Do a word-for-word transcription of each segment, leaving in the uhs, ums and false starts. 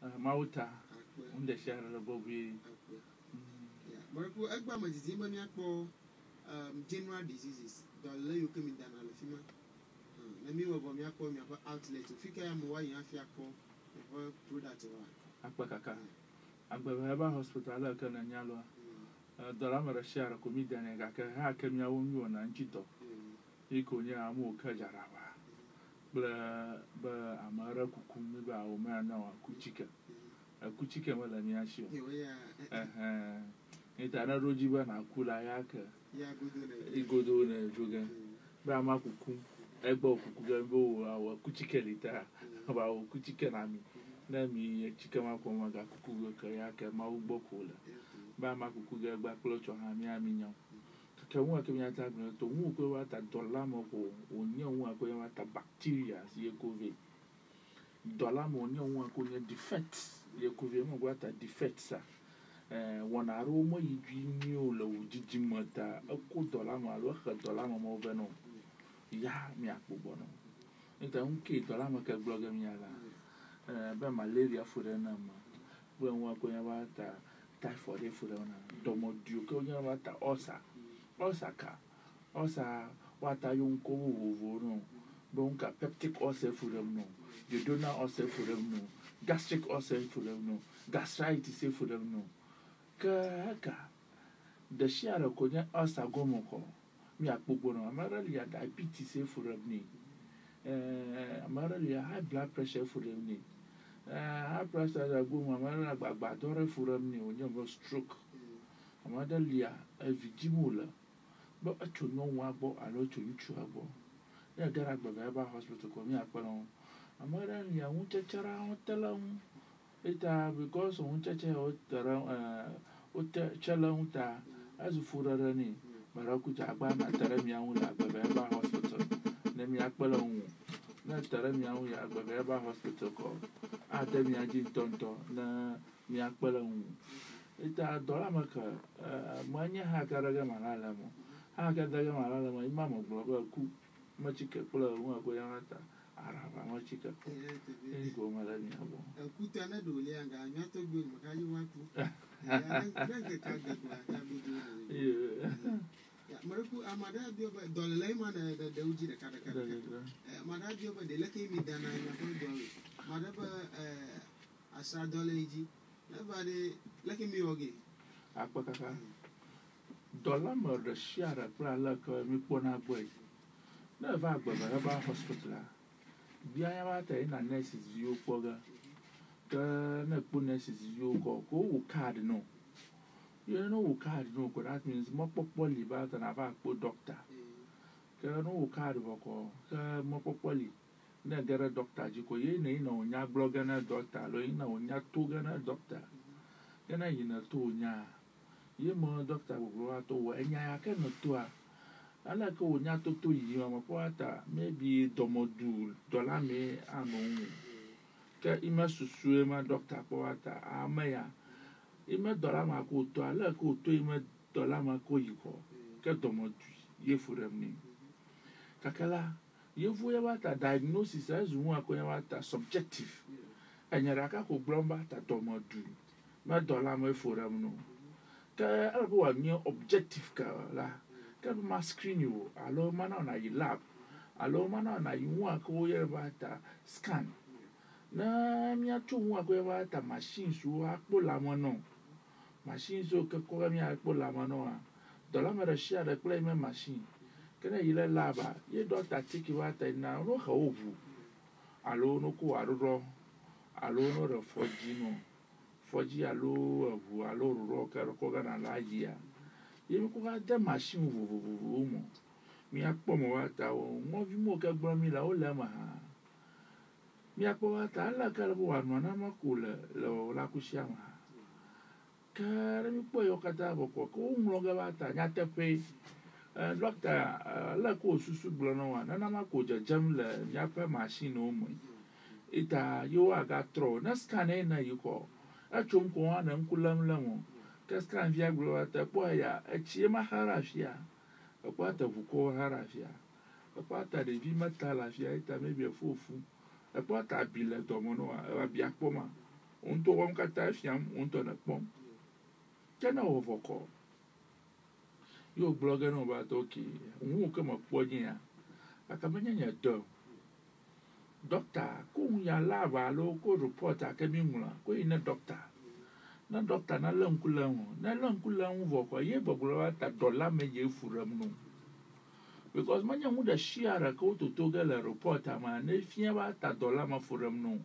Mauta, on the share of Bobby. Marco, Agba Mazima Miapo, general diseases, the lay coming down Alfima. Let me over Miapo, Miapo outlet to figure out why you have Yapo, product. Akbakaka. Agbaba hospital kan anyalo. Dollar mara share comedian and Gaka Hakemia woman and Chito. Ikonya amu kajarawa. Bla ba amara kukumiba o man now kuchika. A kuchika wala niasho. Eh Itana rojiba na kula yaka. Igodo na joga. Ba ma kukum. Egbo kukuga bo awa kuchika lita. Ba o kuchika na mi. Na mi chika ma ko ma ga kukuga ka yaka ma ugbo kola. Ba ma kukuga gba klocho ha mi aminyo. Ka wọn akemi ata gbe to wọn ko wa ta dollar mo ko onye wọn ko wa ta bacteria ye covid. Dollar mo onye wọn ko nye defect ye covid mo wa ta defect sa. Eh wọn aro mo yidwi ni o lo jiji mota ko dollar mo alo ka dollar mo mo be no. Ya mi akpobo no. Nta unke dollar mo ka blog mi ala. Eh be malaria fure na ma. Bo wọn ko wa ta typhoid fure na. Domodio ko nya wa ta ulcer. Osaka, Osa, what are you go no? Bonka peptic ulcer for them no. Duodenal ulcer for them no. Gastric ulcer for them no. Gastritis for them no. Kaka. The share of Konya ulcer gomoko. Me a pogono. Amaralia diabetes for them ni. Eh, Amaralia high blood pressure for them ni. Eh, high blood pressure go Amaralia babadore for them ni. When you have stroke. Amaralia a vigimula. But I told no one about a lot to you trouble. Yeah, get up by the hospital come here. I'm not only I won't touch around tell them it because I won't touch around uh chalauta as a food running. But I could have been at Teremia by the hospital. Let me akbalon. Not Teremia by the hospital call. I tell me I didn't tonto na mi akbalon. It a dolamaka, Mania Hakaraga Malalamo. I got the Yamala, my mamma, Ku, Machika, Pula, Guayamata, Araba, Machika, and go Malania. Kutana do Lianga, not a good Makayu. Maraku, Amada, Dollar Layman, the Uji, the Catacata. Madadio, the lucky me than I am Madaba, a Sadology, nobody lucky me again. Aquaca. Dollar murder share a prala mi pona boy. Never go by hospital. Biamata in a nurses you fogger. The nurses you go go card no. You know card no, that means more poorly about than a doctor. No card vocal, more poorly. Then get a doctor, you go in on your blogger and a doctor, Loina on your togana doctor. Then I in a two ya. Ye mo doctor will go out over and I cannot do her. I like old Yato to you, I'm a quarter, maybe Domodu, Dolame, Amon. Can immerse swim my doctor Poata, Amaya. Ima Dolama go to a like to him Dolama Koyiko. Get Domodu, ye for them. Kakala, you for a diagnosis as one Koyawata subjective. And Yaraka go grumble at Domodu. My Dolama for them no. Ka albo new objective ka la ka ma screen you alo mana na yi lab alo mana na yi wa ko ye ba ta scan na mi atu wa ko ba ta machine so akpo la mo no machine so ka ko mi akpo la mo no a dola me re share de play me machine kana yi le lab ye doctor tiki wa ta na no ha ovu alo no ko aruro alo no re foji no Foji alo avu alo ro ka ro ga na la ya ye ko ga de machine wo wo wo mo mi apo mo wa ta o mo vi mo ka gbo mi la o le ma mi apo wa ta la ka lo wa no na ma ku le lo la ku sia ma ka re mi po yo ka ta bo ko ko mo ga ba ta nya te pe doctor la ko susu gbo no wa na na ma ko je jam le ya pe machine o mo ita yo aga tro na scan na you ko achum ko ana nkulam lamo kaskan via glota poya achie maharafia opata vuko harafia opata de vi mata la fia ita mebie fofu opata bile domono abia poma on to on kata fiam on to na pom tena ovoko yo blogger no ba to ki un ko mo ponya akamenya nya do doctor ko ya lava lo ko report akemi mula ko ina doctor na doctor na lankulan na lankulan voko ye boblo ta dollar me ye furam no because manya mu da share ko to to ga la report ma ne fia ba ta dollar ma furam no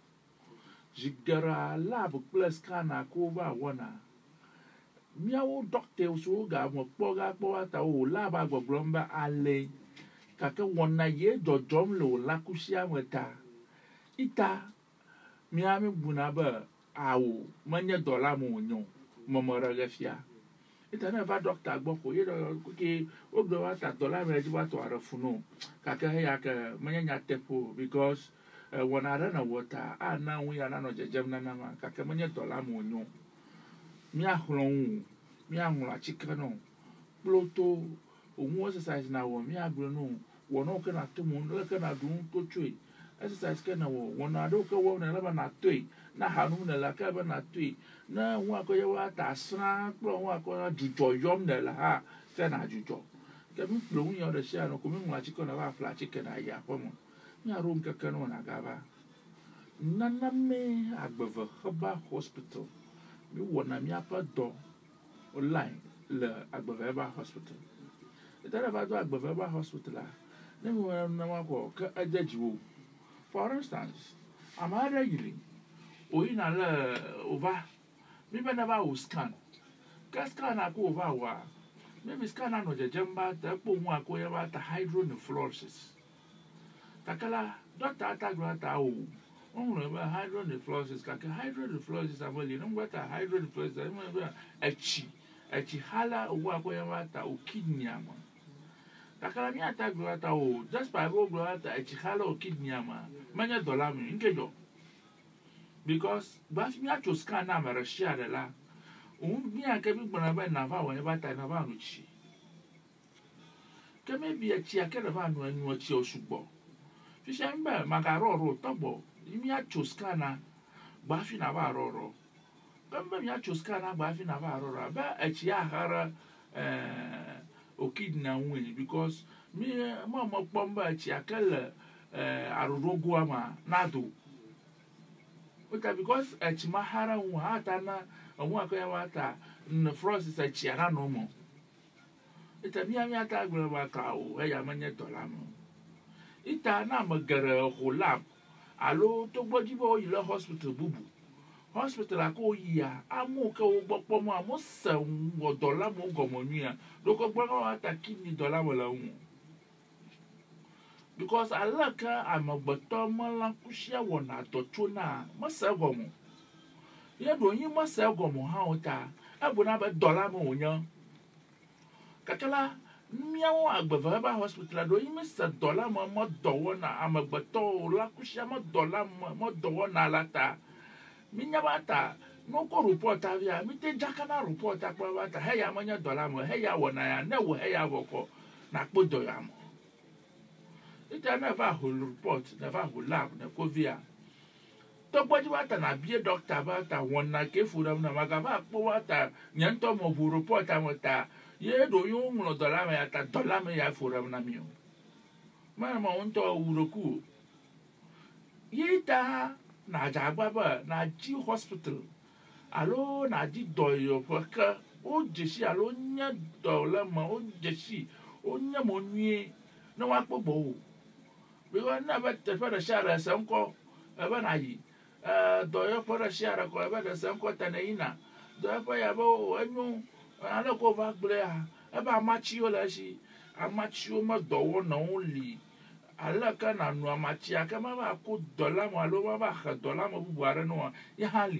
jigara lab plus kana ko ba wana miawo doctor so ga mo poga po ta o lab agbogbomba ale kaka wona ye dodom lo la kusia weta ita miami bunaba awo manya dollar mo nyon momora gafia ita na va doctor gboko ye do ke o do wa ta dollar me ji wa to ara funo kaka ya ka manya nya tepo because uh, wona ra na water a na wu ya na no jejem na na ma kaka manya dollar mo nyon mi ahlon mi anwula chikano ploto omu exercise na wo mi agro no wo no ka na to mo no ka na dun to twe exercise ka na wo wo na do ka wo na ba na twe na hanu na la ka ba na twe na wo akoya wa ta sra plo wo akoya jujo yom na la ha ka na jujo ka mi plo un yo de sha no ko mi nwula chikano ba fla chicken aya ko mo mi arom ka ka no na ga ba na na me agbeva haba hospital mi wo na mi apa do online le agbeva hospital itara ba do agbeva hospital la ne mo na ma ko ka ajajiwo for instance amara yiri oyi na le over mi be na ba o scan ka scan ako over wa maybe scan na no jejemba ta po mu akoya ba ta hydronephrosis takala doctor atagro ta o on ba hydronephrosis ka hydronephrosis amali no ngata hydronephrosis mo ba echi echi hala owo akoya ba ta o kidney ama takala mi atagro ta o just by go gro ta echi hala o kidney ama manya dollar mi nkejo because ba mi acho scan na mara share la un mi aka bi gbona ba na va won ba ta na va no chi ke me bi echi aka na va no anu chi osugbo fi se mba magaro ro tobo mi acho scan na ba fi na va ro ro kamba mi acho scan na ba fi na va ro ro ba echi ahara eh o kidney win because mi mo mo pomba echi aka le eh arogo ama na do Ota because echi mahara un ata na omu akoya wata nephrosis echi ara no mo ita mi ami ata agro ba ka o e ya manye dollar mo ita na magara ho lab alo to gbojibo ile hospital bubu hospital ako ya amu ka o gbopo mo amu se wo dollar mo gomo nua do ko gbo wata kidney dollar wala un because alaka amagbato mala kushia wona tochona masagomo ye do yin masagomo ha ota abuna ba dollar mo onya kakala miawo agbeva ba hospital do yin sa dollar mo mo dowo na amagbato la kushia mo dollar mo dowo na lata minya bata no ko report avia mi te jakana report akwa bata he ya manya dollar mo he ya wona ya na wo he ya boko na kpodo ya mo ita never whole report never whole lab na kovia to gboji wata na bie doctor bata wona ke furam na magaba po wata nyanto mo bu report amota ye do yo mo dollar me ata dollar me ya furam na mio ma ma onto uroku ye ta na jagba ba na ji hospital alo na ji doyo ka o jeshi alo nya dollar ma o jeshi o nya mo nwie na wa pobo because never the father share sanko eba na yi eh do yo for share ko eba de sanko taneina do yo ya bo enu ala ko va gble ha eba amachi o la shi amachi o ma do wo na only ala ka na nu amachi aka ma ba ko dollar mo alo ma ba ha dollar mo bu are no ya hali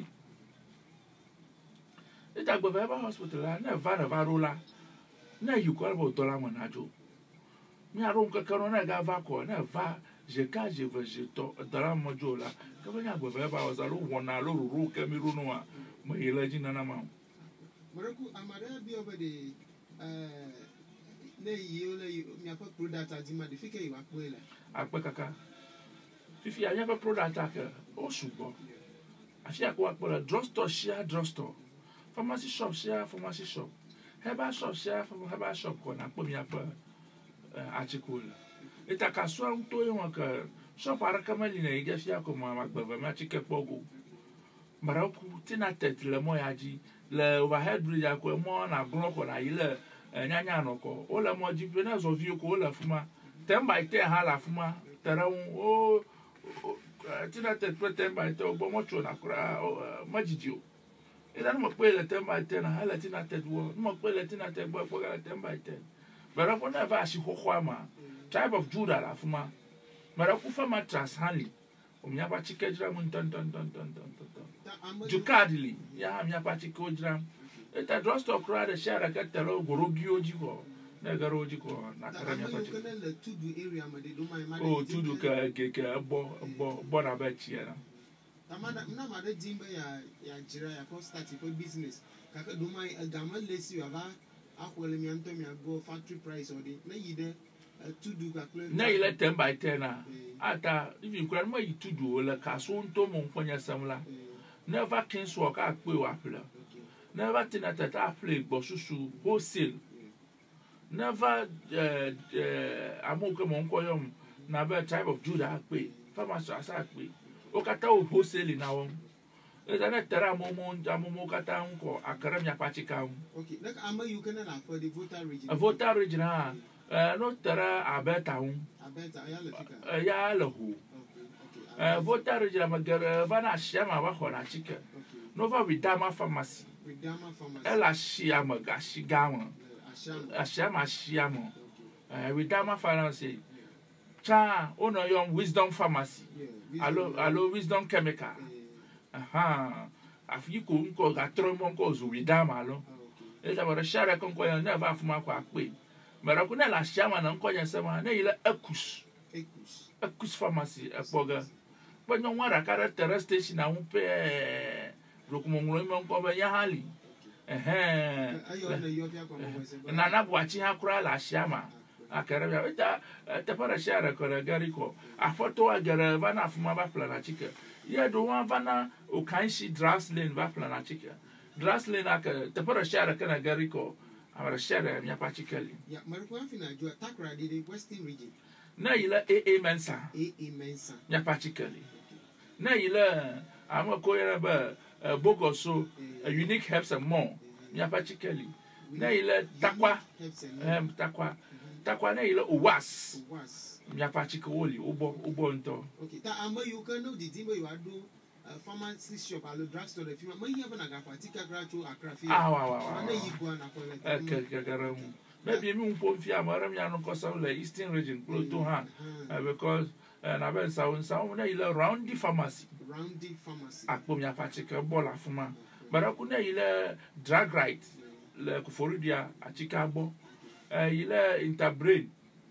ita gbo ba hospital na va na va rola na you ko ba dollar mo na jo mi aron ka kano na ga va ko na va je ka je va je to dara mojo la ka ba nya gbo ba ba za lo wona lo ru ka mi ru no a mo yela ji na na ma Maraku amara bi obede eh ne yi o le mi apa product adima de fike yi wa po ela ape kaka fifi anya pa product aka o subo afia ko akpora drugstore share drugstore pharmacy shop share pharmacy shop herbal shop share herbal shop ko na kpo mi apa article eta kaswa unto yon ka shop ara kamali na ige fia ko ma magbava ma chike pogo maraku tina tet le mo yaji le overhead bridge ko mo na glo ko na ile nyanya no ko o le mo jipe na zo vi ko o la fuma temba ite ha la fuma tera o tina tet pe temba ite o bo mo cho na kura majijio ila no mo pe le temba ite na hala tina tet wo no mo pe le tina tet bo ko ga temba ite maraku na va shi ho ma tribe of Judah la fuma maraku fama Transhanley o mi apa chike jira mun ton ton ton ton ton ton Jukadili ya mi apa chike o jira eta drugstore kura de share ka telo gorogi oji ko na garoji ko na kara mi apa chike o tudu ka ke ke bo bo bo na ba chi na tamana na ma de jimbe ya ya jira ya ko start ko business kaka do mai gama lesi wa ba akwele mi anto mi go factory price or the na yide tudu ka kle na ile ten by ten na ata even kura mo yi tudu le kaso nto mo nkonya samla never kings work a pe wa pla never tina tata play gbo susu wholesale never uh, uh, amoke mo nkoyom na be tribe of Judah pe pharmacy asa pe o kata o wholesale na won e da na tera mo mo mo mo kata nko akara mi apachika un okay like ama you can na for the voter region a voter region ha Uh, no tera abeta un abeta ya le fika uh, ya le hu uh, voter region magara bana shama ba khona chike no va widama pharmacy widama pharmacy ela shia maga shigama ashama shiamo uh, widama pharmacy cha ono yon wisdom pharmacy alo alo wisdom chemical aha afi ko nko ga tromo nko zu widama lo ela bara share kon ko na va fuma kwa pe mara kuna la shama na nkonya sema na ile akus ekus akus pharmacy apoga banyo wara kara terrace station na umpe rokumongulo imo nko ba ya hali eh ayo na yo pia kwa mo se na na bwachi ha kura la shama akara ya eta te para share ko na gariko afoto agara bana afuma ba plana chike ye do wan bana o kanshi Drasland ba plana chike Drasland aka te para share kana gariko our share mi apachikali ya mariko afina jo takra de western region na ile aa mensa aa mensa mi apachikali na ile amako yera ba bogoso unique herbs and more mi apachikali na ile takwa em takwa takwa na ile uwas uwas mi apachikoli ubo ubo nto okay ta ama you can know the thing you are do pharmacy shop alo drugstore fi ma yi ba na ga patika gracho akrafi ah wa wa wa na yi go na ko le okay gagaram maybe mi unpo fi amara mi anu ko some le eastern region close to hand because na ben sound sound na ile round the pharmacy round the pharmacy akpo mi apachika bola fuma bara ku na ile drug right le Kuforidia achika agbo ile interbrain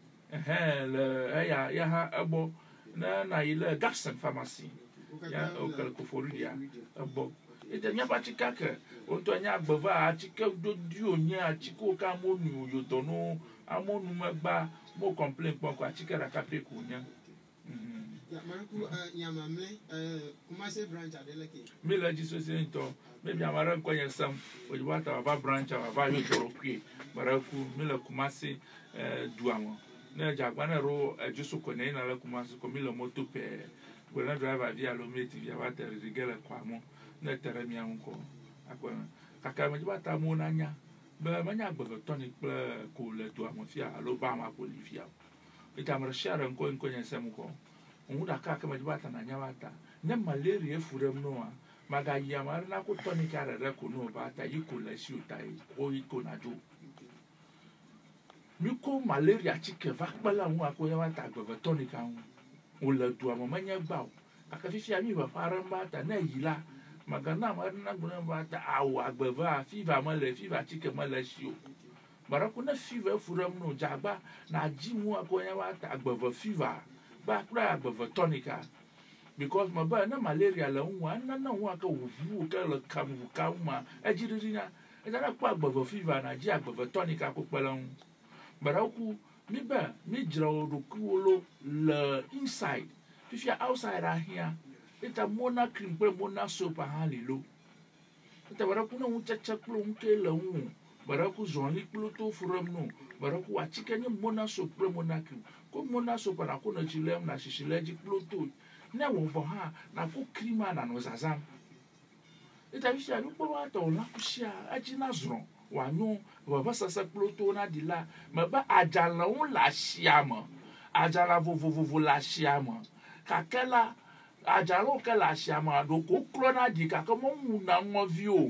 eh le ya ya ha agbo na na ile Gapson pharmacy ya okal Kuforidia agbo ite nya pachika ke onto nya agbova achika dodi onye achiko ka monu yodono amonu magba mo complain pon ko achika ra kape ku nya ya marku nyamamle Kumasi branch adeleke me legislation into maybe amara ko yen sam ojibata ba branch ba yo toro kwe baraku me le Kumasi duamo na jagba na ro ejusu ko ne na le Kumasi ko mi le moto pe ko na driver via lo meti via ba tere rigele kwa mo na tere mi anko akwa kaka me jibata mo na nya be manya gbe tonic ple ko le duamo fia alo ba ma polifia ita mara share nko nko yen sam ko umuda kaka majibata na nyawata ne malaria furem noa maga yamar na ko tonic ara re ko no bata yiko la shi utai ko yiko na jo miko malaria chike vakbala mu ako yawata go tonic an o la du amanya gba aka fifi ami ba faran bata na yila maga na mar na guna bata awu agbeva fever male fever chike male shi o baraku na fever furem no jagba na jimu ako yawata agbeva fever ba kura agbeva tonica because my ba na malaria la nwa na na nwa ka wuvu ka la kamu ka ma ejiriri na eza na kwa agbeva fever na ji agbeva tonica ko pelon baraku mi ba mi jira oruku lo le inside if you outside here ita mona cream pe mona soap ha lilo ita bara ku na un chacha klo un ke la un bara ku zon li klo to furam no bara ku achike ni mona soap pe mona cream ko mona soap na ku na chilem na shishile ji klo to na wo vo ha na ku cream na no zazam ita bishia ni ko wa to la ku shia aji na zron wa no wa ba sasa klo to na dila ma ba ajala un la shia mo ajala vo vo vo la shia mo kakela ajalo ke la shama do ko klona di ka ko mo na ngovio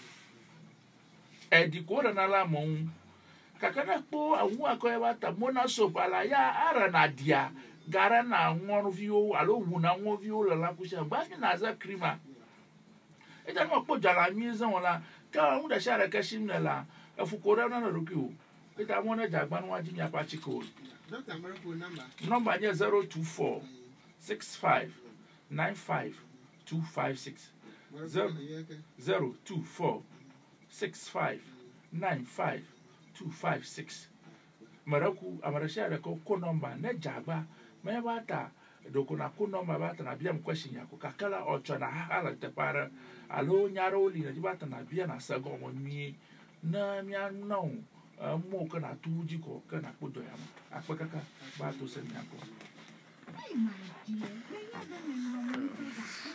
e di ko na la mo ka kana po awu akoye bata mona so pala ya ara na dia gara na ngovio alo wu na ngovio la la kusha ba ni na za krima e ta mo po jala mi zan wala ka mu da shara ka shim la afu ko na na rokio e ta mo na jagba no waji mi apa chiko Doctor Americo number number ni zero two four six five nine five two five six zero zero two four six five nine five two five six. Maraku amarashia reko ko number ne jagba me bata doko na ko number bata na bia mkwashin yako kakala ocho na hala te para alo nyaro li na bata na bia na sago mo mi na mi anu mo kana tuji ko kana kudo ya akpakaka ba to se nyako. Hey, my dear, you're not going to